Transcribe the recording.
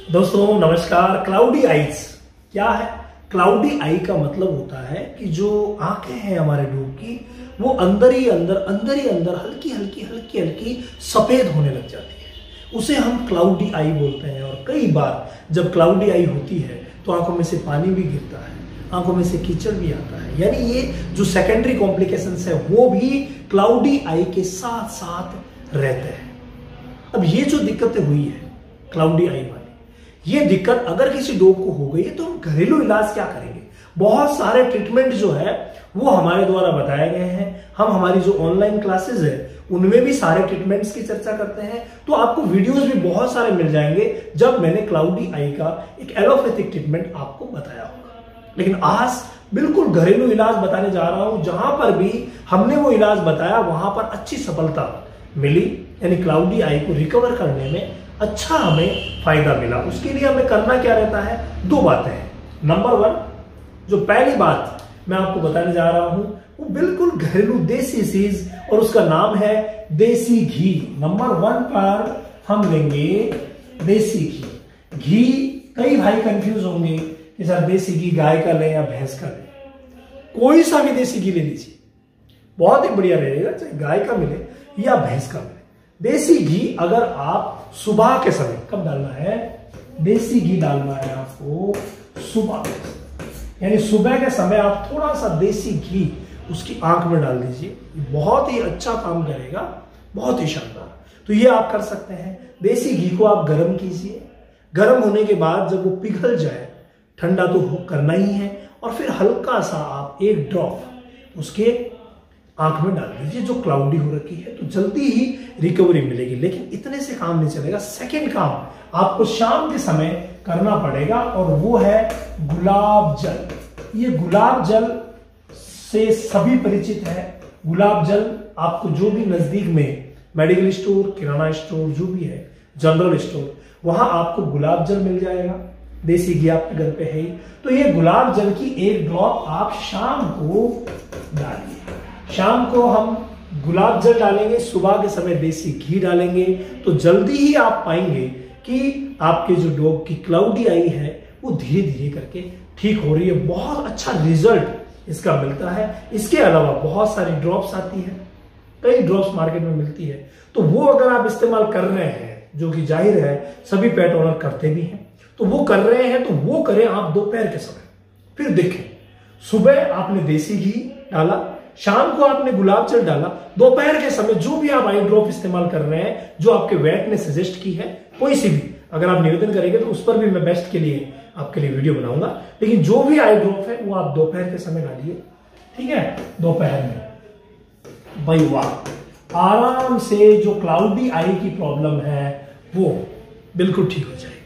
दोस्तों नमस्कार। Cloudy eyes क्या है? क्लाउडी आई का मतलब होता है कि जो आंखें हैं हमारे डॉग की वो अंदर ही अंदर हल्की हल्की सफेद होने लग जाती है। उसे हम क्लाउडी आई बोलते हैं। और कई बार जब क्लाउडी आई होती है तो आंखों में से पानी भी गिरता है, आंखों में से कीचड़ भी आता है। यानी ये जो सेकेंडरी कॉम्प्लिकेशंस है वो भी क्लाउडी आई के साथ साथ रहते हैं। अब ये जो दिक्कतें हुई है क्लाउडी आई वाली, ये दिक्कत अगर किसी डॉग को हो गई है तो हम घरेलू इलाज क्या करेंगे? बहुत सारे ट्रीटमेंट जो है वो हमारे द्वारा बताए गए हैं। हम हमारी जो ऑनलाइन क्लासेस है उनमें भी सारे ट्रीटमेंट्स की चर्चा करते हैं। तो आपको वीडियोस भी बहुत सारे मिल जाएंगे जब मैंने क्लाउडी आई का एक एलोपैथिक ट्रीटमेंट आपको बताया होगा। लेकिन आज बिल्कुल घरेलू इलाज बताने जा रहा हूं, जहां पर भी हमने वो इलाज बताया वहां पर अच्छी सफलता मिली। यानी क्लाउडी आई को रिकवर करने में अच्छा हमें फायदा मिला। उसके लिए हमें करना क्या रहता है? दो बातें हैं। नंबर वन, जो पहली बात मैं आपको बताने जा रहा हूं वो बिल्कुल घरेलू देसी चीज और उसका नाम है देसी घी। नंबर वन पर हम लेंगे देसी घी। घी कई भाई कंफ्यूज होंगे कि सर देसी घी गाय का लें या भैंस का लें। कोई सा भी देसी घी ले लीजिए, बहुत ही बढ़िया रहेगा, चाहे गाय का मिले या भैंस का मिले। देसी घी अगर आप सुबह के समय, कब डालना है? देसी घी डालना है आपको सुबह, यानी सुबह के समय आप थोड़ा सा देसी घी उसकी आंख में डाल दीजिए। बहुत ही अच्छा काम करेगा, बहुत ही शानदार। तो ये आप कर सकते हैं। देसी घी को आप गर्म कीजिए। गर्म होने के बाद जब वो पिघल जाए, ठंडा तो करना ही है, और फिर हल्का सा आप एक ड्रॉप उसके आंख में डाल दीजिए जो क्लाउडी हो रखी है, तो जल्दी ही रिकवरी मिलेगी। लेकिन इतने से काम नहीं चलेगा। सेकंड काम आपको शाम के समय करना पड़ेगा और वो है गुलाब जल। ये गुलाब जल से सभी परिचित है। गुलाब जल आपको जो भी नजदीक में मेडिकल स्टोर, किराना स्टोर जो भी है, जनरल स्टोर, वहां आपको गुलाब जल मिल जाएगा। देसी घी आपके घर पे है ही। तो ये गुलाब जल की एक ड्रॉप आप शाम को डालिए। शाम को हम गुलाब जल डालेंगे, सुबह के समय देसी घी डालेंगे, तो जल्दी ही आप पाएंगे कि आपके जो डॉग की क्लाउडी आई है वो धीरे धीरे करके ठीक हो रही है। बहुत अच्छा रिजल्ट इसका मिलता है। इसके अलावा बहुत सारी ड्रॉप्स आती है, कई ड्रॉप्स मार्केट में मिलती है, तो वो अगर आप इस्तेमाल कर रहे हैं, जो कि जाहिर है सभी पेट ओनर करते भी हैं, तो वो कर रहे हैं तो वो करें आप दोपहर के समय। फिर देखें, सुबह आपने देसी घी डाला, शाम को आपने गुलाब जल डाला, दोपहर के समय जो भी आप आई ड्रॉप इस्तेमाल कर रहे हैं, जो आपके वेट ने सजेस्ट की है, कोई सी भी अगर आप निवेदन करेंगे तो उस पर भी मैं बेस्ट के लिए आपके लिए वीडियो बनाऊंगा। लेकिन जो भी आई ड्रॉप है वो आप दोपहर के समय डालिए, ठीक है? दोपहर में भाई वाह, आराम से जो क्लाउडी आई की प्रॉब्लम है वो बिल्कुल ठीक हो जाएगी।